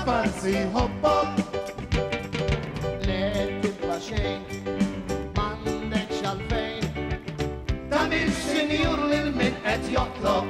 farsi hobbok. Le tibla xejn, m'għandekx għalfejn, Dan il-sinjur lil min qed jotlob.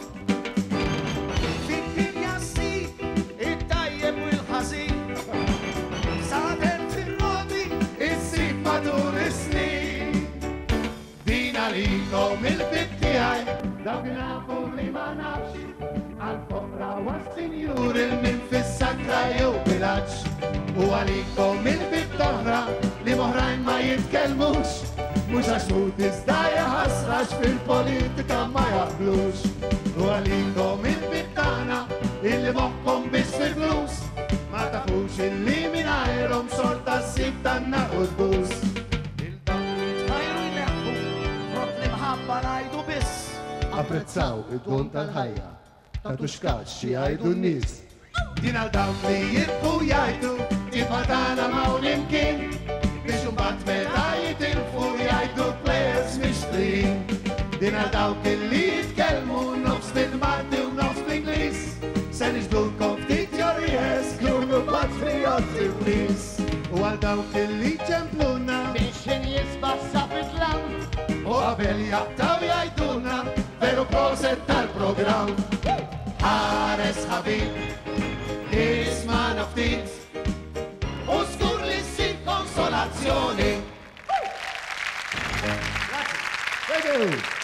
fid-dinja ssib it-tajjeb u l-ħażin. Sadet fir-rodi Issib matul is-snin. Din għalikom il-bib tiegħi, dawk nafu li ma nafx. Għal-foqra was-sinjur il-min fis-sakra jew bilanċ. U għalikom il-bib toħra li moħrajn ma jitkellmux. Mux għax mut iżda jaħasrax fil-politika ma jaqblux. U għalikom il-bib tagħna illi moħħkom biss fil-flus. Ma tafux illi minajrom sorta s-sib tanna u d-bus. ħajru jleħħu, frott li mħabba ngħidu biss. Apprezzaw id-dun tal-ħajja, tatu xkaċ xi jgħidu n-nies. Din għal dawn li jibku jgħidu, tifatana ma' l-imkien, biex imbagħad meta jitilfu jgħidu players mixtrin. Din għal dawk li jitkellmu nofs bil-Malti u nofs bl-Ingliż, se niġbdulkom ftit jorjes kunu patrioti please. U għal dawk li ċempluna Biex jisbassa fit-tlam, u għabel jaqtaw jgħiduna veru proset tal-program. Ħares ħabib, isma naftit, u skur li ssib konsolazzjoni. Grazie.